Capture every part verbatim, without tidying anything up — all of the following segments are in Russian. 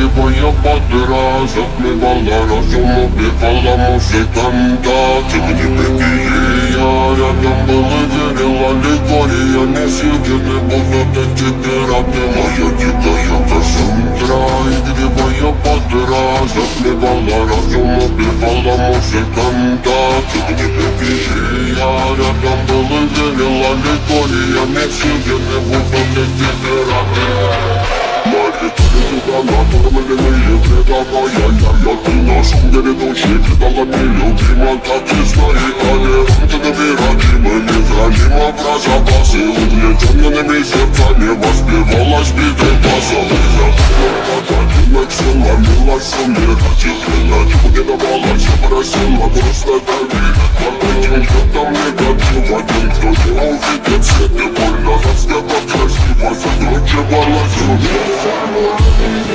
Игривая подра затмевала разум, убивала музыканта. Ты мне какие я рядом был и верил, аллегория несъедены будут эти пираты. Моя дикая Кассандра, игривая подра затмевала разум, убивала музыканта. Ты мне какие я рядом был и верил, аллегория несъедены будут эти пираты. Она промыленные предавая я, ты на самом деле души предала нелюбима, как и снаикали. Ты невыразима, невранима про запасы, угнетенными сердцами воспевалась битой базовой. Подадина сила, милась умирать, и клинать не давалась, просила просто дави. Один, кто там негатив, один, кто не увидит свет, и больно раздета красиво закручивалась рука.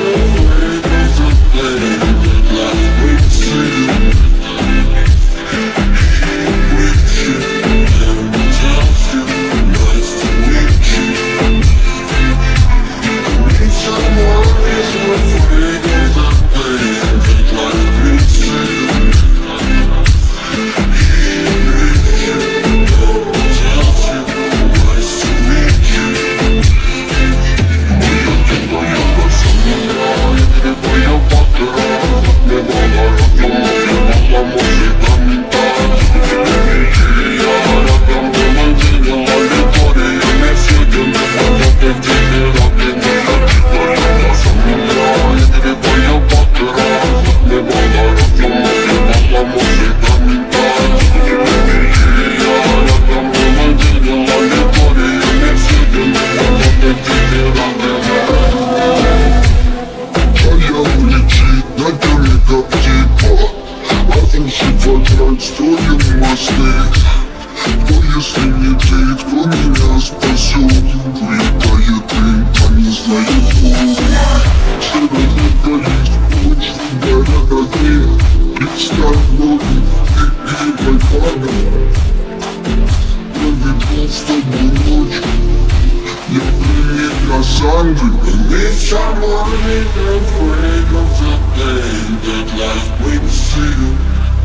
Кто, если не ты, кто меня спасет? Улетает дым, а не знает пол. Черный горит, очень горят огни. Представь ноги, и играй память. Проведу с тобой ночь. Я приник Кассандры. It's a morning afraid of the pain that life brings to you.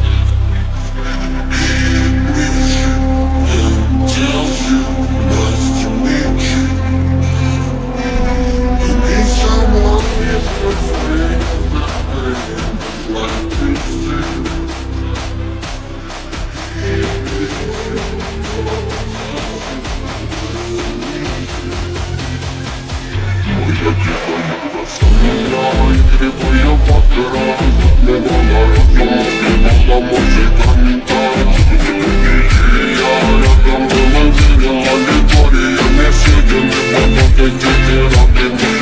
Tells you, nice to meet you. And someone is afraid of the pain like this too. Моя дикая Кассандра, игривая подра, затмевала разум, убивала музыканта. Аллегория, не съедены будут эти пираты.